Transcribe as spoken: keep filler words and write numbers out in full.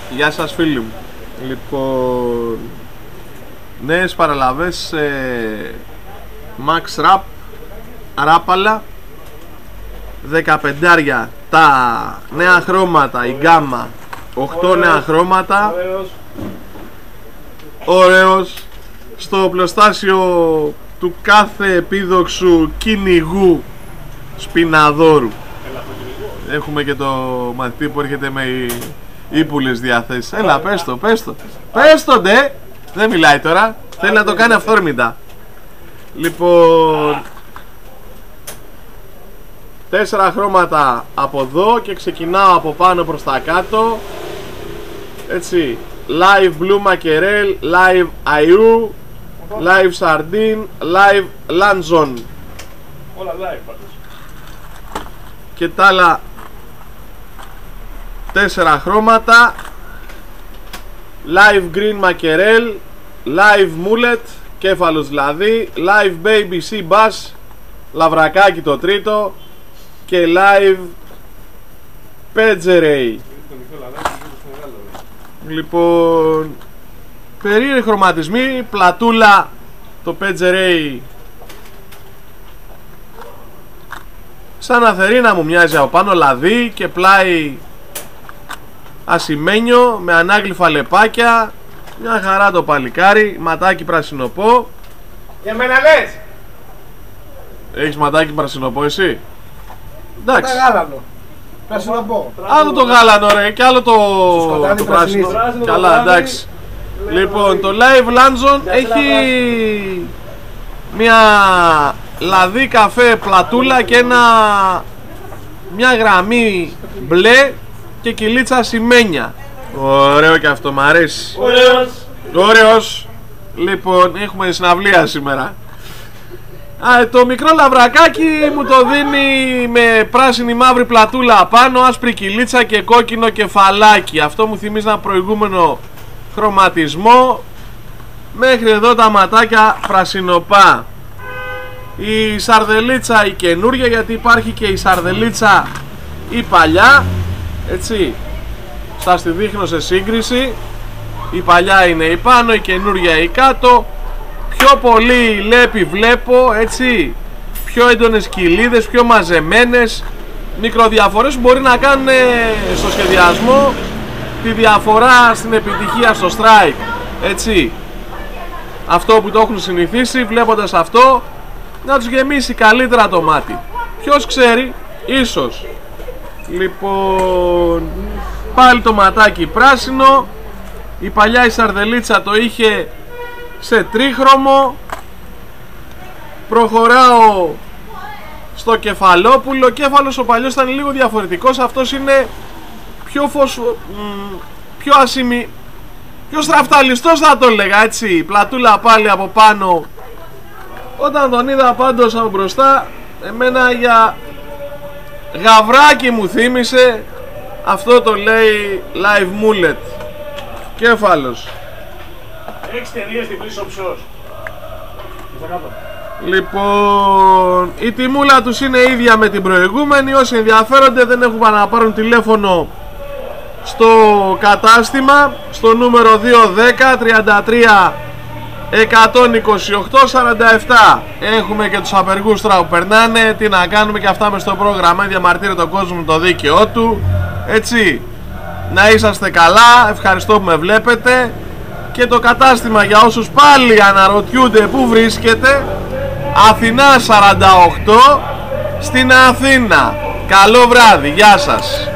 Γεια σας φίλοι μου. Λοιπόν, νέες παραλαβές ε, Max Rap Ράπαλα δεκαπεντάρια τα νέα χρώματα, η γκάμα οκτώ νέα χρώματα. Ωραίος. Ωραίος. Στο πλωστάσιο του κάθε επίδοξου κυνηγού σπιναδόρου. Έχουμε και το μαθητή που έρχεται με ύπουλες διαθέσεις. Έλα, πες το, πες το. Πες το, ντε! Δεν μιλάει τώρα. Θέλει να το κάνει αυθόρμητα. Λοιπόν, τέσσερα χρώματα από εδώ και ξεκινάω από πάνω προς τα κάτω. Έτσι. Live Blue Mackerel, Live Aiu, Live Sardine, Live Lanzon. Όλα live πάντως. Και τα άλλα τέσσερα χρώματα. Live Green Mackerel, Live Mullet, κέφαλος δηλαδή, Live Baby Sea Bass, λαβρακάκι το τρίτο και Live Pedgerey. Λοιπόν, περίεργοι χρωματισμοί, πλατούλα το Pedgerey σαν αθερίνα μου μοιάζει από πάνω, λαδί και πλάι ασημένιο με ανάγλυφα λεπάκια. Μια χαρά το παλικάρι, ματάκι πρασινοπό. Για μένα λες! Έχεις ματάκι πρασινοπό εσύ? Εντάξει. Τα γάλανο. Πρασινοπό. Άλλο το γάλανο ρε και άλλο το, σκοτάδι το πράσινο. πρασινίζει. Καλά, εντάξει. Λοιπόν, το Live Lanzon έχει μια λαδί καφέ πλατούλα και ένα, μια γραμμή μπλε και κυλίτσα ασημένια. Ωραίο και αυτό, μ' αρέσει. Ωραίος. Ωραίος. Λοιπόν, έχουμε συναυλία σήμερα. Α, το μικρό λαβρακάκι μου το δίνει με πράσινη μαύρη πλατούλα πάνω, άσπρη κυλίτσα και κόκκινο κεφαλάκι. Αυτό μου θυμίζει ένα προηγούμενο χρωματισμό. Μέχρι εδώ τα ματάκια πρασινοπά. Η σαρδελίτσα η καινούρια, γιατί υπάρχει και η σαρδελίτσα η παλιά. Έτσι, σας τη δείχνω σε σύγκριση. Η παλιά είναι η πάνω, η καινούρια η κάτω. Πιο πολύ λέπη βλέπω, έτσι, πιο έντονες κοιλίδες, πιο μαζεμένες. Μικροδιαφορές που μπορεί να κάνουν στο σχεδιασμό τη διαφορά στην επιτυχία στο strike. Έτσι, αυτό που το έχουν συνηθίσει, βλέποντας αυτό, να τους γεμίσει καλύτερα το μάτι. Ποιος ξέρει, ίσως. Λοιπόν, πάλι το ματάκι πράσινο. Η παλιά η σαρδελίτσα το είχε σε τρίχρωμο. Προχωράω στο κεφαλόπουλο. Ο κέφαλος ο παλιός ήταν λίγο διαφορετικός. Αυτός είναι πιο φωσο... πιο ασημι... πιο στραφταλιστός θα το έλεγα, έτσι. Πλατούλα πάλι από πάνω. Όταν τον είδα πάντως από μπροστά, εμένα για γαβράκι μου θύμισε. Αυτό το λέει Live Mullet. Κέφαλος. Έχεις ταινίες στην πίσω ψως. Λοιπόν, η τιμούλα τους είναι ίδια με την προηγούμενη. Όσοι ενδιαφέρονται δεν έχουν παρά να πάρουν τηλέφωνο στο κατάστημα στο νούμερο δύο ένα μηδέν τρία τρία εκατόν είκοσι οκτώ σαράντα επτά. Έχουμε και τους απεργούς τώρα που περνάνε. Τι να κάνουμε, και αυτά μες στο πρόγραμμα. Διαμαρτύρεται ο κόσμος με το δίκαιό του. Έτσι, να είσαστε καλά. Ευχαριστώ που με βλέπετε. Και το κατάστημα, για όσους πάλι αναρωτιούνται πού βρίσκεται, Αθηνά σαράντα οκτώ στην Αθήνα. Καλό βράδυ, γεια σας.